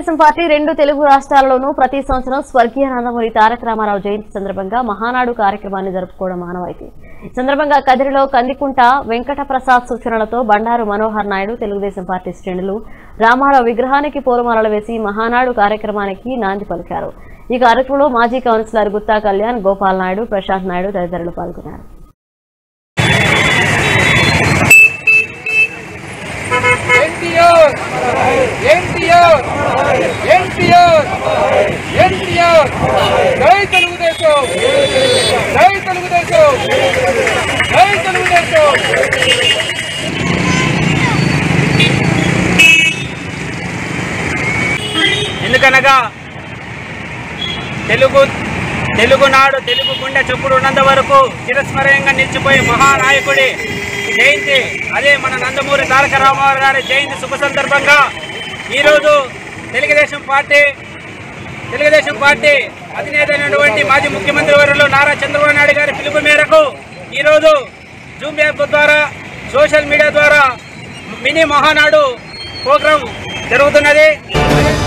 Telugu Desam party రెండు తెలుగు రాష్ట్రాల్లోనూ ప్రతి సంవత్సరం స్వర్గీయ నందమూరి తారక రామారావు జయంతి సందర్భంగా మహానాడు కార్యక్రమాన్ని జరుపుకోవడం ఆనవాయితీ। ఈ సందర్భంగా కదిరిలో కందికుంట వెంకట ప్రసాద్ సూచనలతో బండారు మనోహర్ నాయుడు తెలుగుదేశం పార్టీ శ్రేణులు రామారావు విగ్రహానికి పూలమాలలు వేసి మహానాడు కార్యక్రమానికి నాంది పలికారు। ఈ కార్యక్రమంలో మాజీ కౌన్సిలర్ గుత్తా కళ్యాణ్, గోపాల్ నాయుడు, ప్రశాంత్ నాయుడు తదితరులు పాల్గొన్నారు। जय तेलुगुदेशम जय तेलुगुदेशम जय तेलुगुदेशम। ఎందుకనగా తెలుగునాడు తెలుగు గుండె చప్పుడు ఉన్నంత వరకు చిరస్మరణీయంగా నిలిచిపోయే మహానాయకుడి జయంతి, అదే మన నందమూరి తారక రామారావు గారి జయంతి శుభ సందర్భంగా ఈరోజు తెలుగుదేశం పార్టీ అధినేత అయినటువంటి మాజీ ముఖ్యమంత్రి వర్యులు నారా చంద్రబాబు నాయుడు గారి పిలుపు మేరకు ఈరోజు జూమ్ యాప్ ద్వారా సోషల్ మీడియా ద్వారా మినీ మహానాడు ప్రోగ్రాం జరుగుతున్నది।